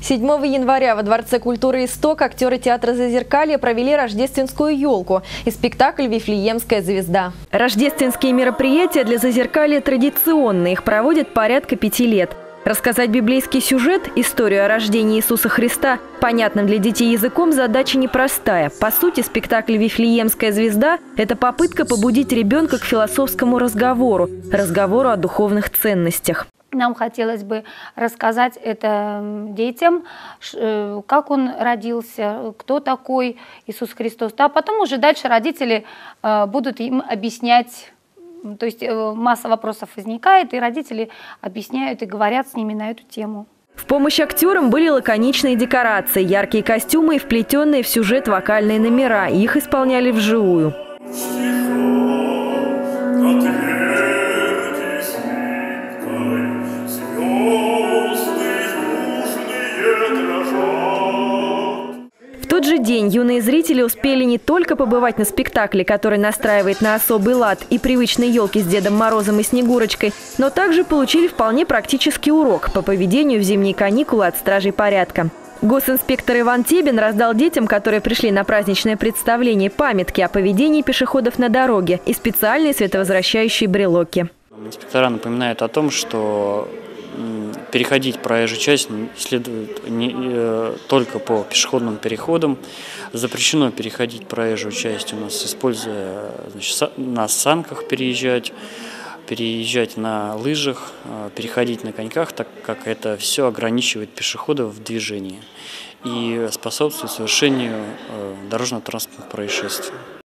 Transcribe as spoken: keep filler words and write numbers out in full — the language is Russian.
седьмого января во Дворце культуры «Исток» актеры театра «Зазеркалье» провели рождественскую елку и спектакль «Вифлеемская звезда». Рождественские мероприятия для «Зазеркалья» традиционные, их проводят порядка пяти лет. Рассказать библейский сюжет, историю о рождении Иисуса Христа, понятным для детей языком, задача непростая. По сути, спектакль «Вифлеемская звезда» – это попытка побудить ребенка к философскому разговору, разговору о духовных ценностях. Нам хотелось бы рассказать это детям, как он родился, кто такой Иисус Христос. А потом уже дальше родители будут им объяснять. То есть масса вопросов возникает, и родители объясняют и говорят с ними на эту тему. В помощь актерам были лаконичные декорации, яркие костюмы и вплетенные в сюжет вокальные номера. Их исполняли вживую. В тот же день юные зрители успели не только побывать на спектакле, который настраивает на особый лад и привычные елки с Дедом Морозом и Снегурочкой, но также получили вполне практический урок по поведению в зимние каникулы от стражей порядка. Госинспектор Иван Тебин раздал детям, которые пришли на праздничное представление, памятки о поведении пешеходов на дороге и специальные световозвращающие брелоки. Инспектора напоминают о том, что переходить проезжую часть следует не, э, только по пешеходным переходам. Запрещено переходить проезжую часть у нас, используя, значит, на санках переезжать, переезжать на лыжах, э, переходить на коньках, так как это все ограничивает пешеходов в движении и способствует совершению э, дорожно-транспортных происшествий.